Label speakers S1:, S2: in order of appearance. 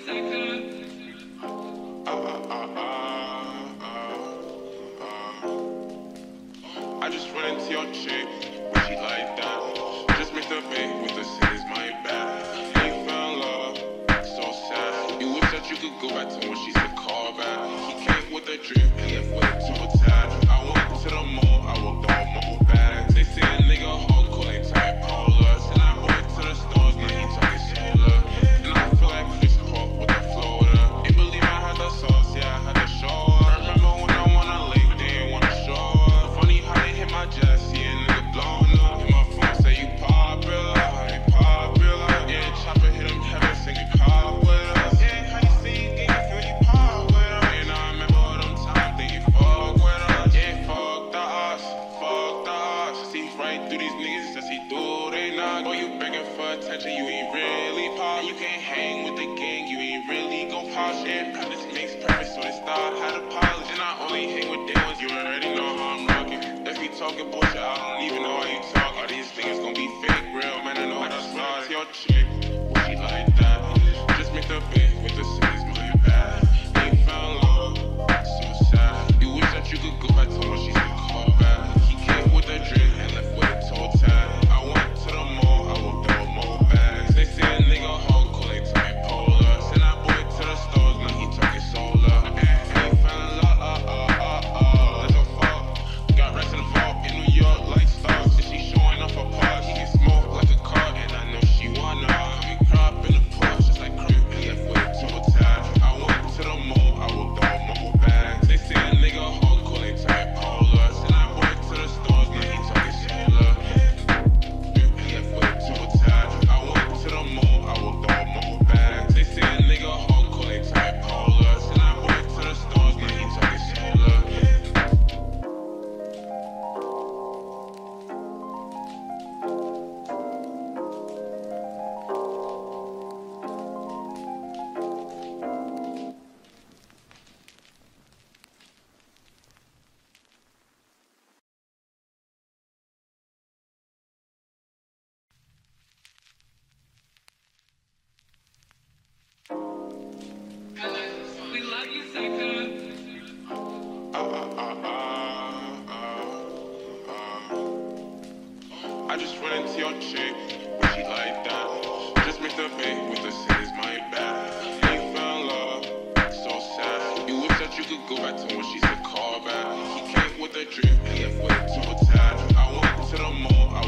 S1: I just run into your chick, when she like that. Just missed the bait with the city's my bad. He fell in love, so sad. You wish that you could go back to when she said call back. He came with a drip, he left with it to attach. I went to the mall, I walked all my bags. They say a nigga hardcore, they type polar. And I went to the stores, now he talking solar. And I feel like Chris Paul with the floater. They believe I had the sauce, yeah, I had the show. I remember when I wanna link, they ain't wanna show up. Funny how they hit my jazz, see a nigga blowing up. Hit my phone, say you popular, you popular. Yeah, chopper hit him heaven, sing you pop with us. Yeah, how you see you get, feel you pop with us. And I remember all them times, think you fuck with us. Yeah, fuck the us, fuck the us. See right through these niggas, just see through they knock. Boy, you begging for attention, you ain't really pop. You can't hang with the gang, you ain't really gon' pop shit. Practice makes perfect, so they start how to polish. And I only hang with them ones, you already know how I'm rocking. If you talking bullshit, I don't even know how you talk. All these things gon' be fake, real, man, I know how to slide. It's your chick, what she like that? Just make the bait with the city's my bad. They fell in love, so sad. You wish that you could go back to when she said call back. He came with a drink and left with a toe tag. I went to the mall, I walked all my bags. They say a nigga hardcore, they type polar. Send that boy to the stores, now he talking solar. He fell in love, let's go fuck. Got rest in the vault in New York like stars. And she showing off her parts, he can smoke like a car. And I know she wanna me crop in the Porsche, just like creep. He left with a toe tag. I went to the mall, I walked all my bags. They say a nigga hardcore, they type polar. Send that boy to the stores, now he talking solar. He left with a toe tag. I went to the mall, I walked all my bags. They say a nigga hardcore, they type polar. Send that boy to the stores, now he talking solar.
S2: We love you, Psycho.
S1: I just run into your chick, when she like that. Just missed the bait with the city's my bad. He fell in love, so sad. You wish that you could go back to when she said call back. He came with a drip, he left with it to attach. I went to the mall, I